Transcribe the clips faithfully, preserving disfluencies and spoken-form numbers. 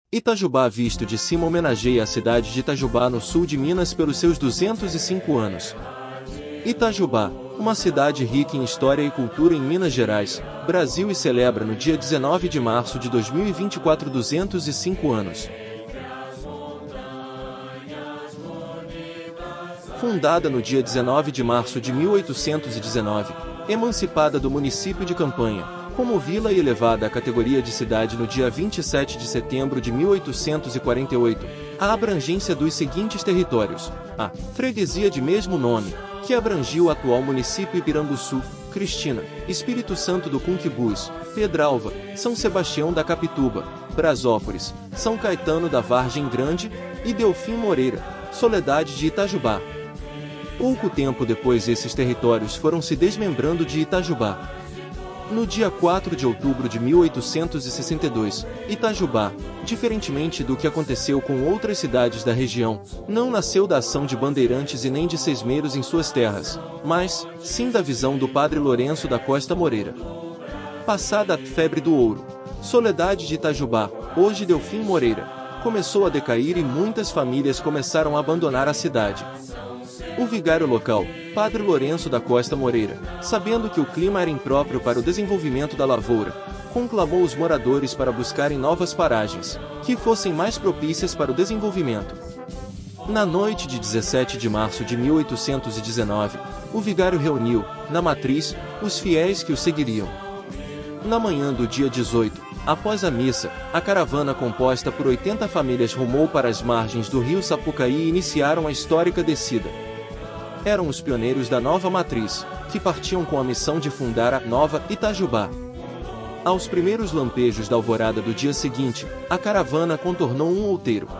Itajubá visto de cima homenageia a cidade de Itajubá no sul de Minas pelos seus duzentos e cinco anos. Itajubá, uma cidade rica em história e cultura em Minas Gerais, Brasil e celebra no dia dezenove de março de dois mil e vinte e quatro duzentos e cinco anos. Fundada no dia dezenove de março de mil oitocentos e dezenove, emancipada do município de Campanha, como vila e elevada à categoria de cidade no dia vinte e sete de setembro de mil oitocentos e quarenta e oito, a abrangência dos seguintes territórios: a freguesia de mesmo nome, que abrangia o atual município Ipiranguçu, Cristina, Espírito Santo do Cunquibus, Pedralva, São Sebastião da Capituba, Brasópolis, São Caetano da Vargem Grande e Delfim Moreira, Soledade de Itajubá. Pouco tempo depois esses territórios foram se desmembrando de Itajubá. No dia quatro de outubro de mil oitocentos e sessenta e dois, Itajubá, diferentemente do que aconteceu com outras cidades da região, não nasceu da ação de bandeirantes e nem de sesmeiros em suas terras, mas, sim da visão do padre Lourenço da Costa Moreira. Passada a febre do ouro, Soledade de Itajubá, hoje Delfim Moreira, começou a decair e muitas famílias começaram a abandonar a cidade. O vigário local, padre Lourenço da Costa Moreira, sabendo que o clima era impróprio para o desenvolvimento da lavoura, conclamou os moradores para buscarem novas paragens, que fossem mais propícias para o desenvolvimento. Na noite de dezessete de março de mil oitocentos e dezenove, o vigário reuniu, na matriz, os fiéis que o seguiriam. Na manhã do dia dezoito, após a missa, a caravana composta por oitenta famílias rumou para as margens do rio Sapucaí e iniciaram a histórica descida. Eram os pioneiros da nova matriz, que partiam com a missão de fundar a nova Itajubá. Aos primeiros lampejos da alvorada do dia seguinte, a caravana contornou um outeiro.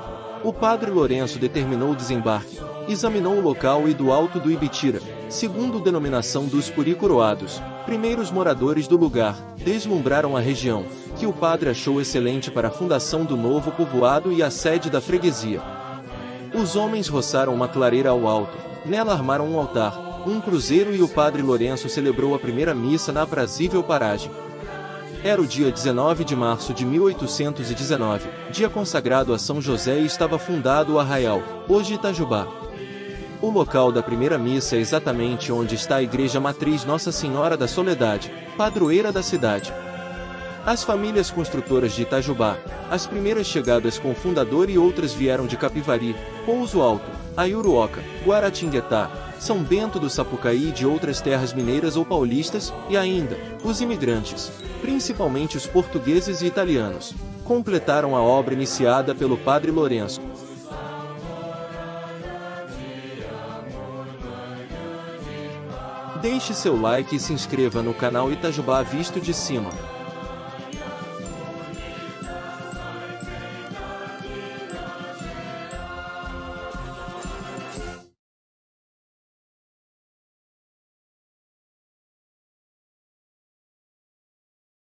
O padre Lourenço determinou o desembarque, examinou o local e do Alto do Ibitira, segundo denominação dos Puricoroados, primeiros moradores do lugar, deslumbraram a região, que o padre achou excelente para a fundação do novo povoado e a sede da freguesia. Os homens roçaram uma clareira ao alto, nela armaram um altar, um cruzeiro e o padre Lourenço celebrou a primeira missa na aprazível paragem. Era o dia dezenove de março de mil oitocentos e dezenove, dia consagrado a São José e estava fundado o arraial, hoje Itajubá. O local da primeira missa é exatamente onde está a igreja matriz Nossa Senhora da Soledade, padroeira da cidade. As famílias construtoras de Itajubá, as primeiras chegadas com o fundador e outras vieram de Capivari, Pouso Alto, Ayuruoca, Guaratinguetá, São Bento do Sapucaí e de outras terras mineiras ou paulistas, e ainda, os imigrantes, principalmente os portugueses e italianos, completaram a obra iniciada pelo padre Lourenço. Deixe seu like e se inscreva no canal Itajubá Visto de Cima.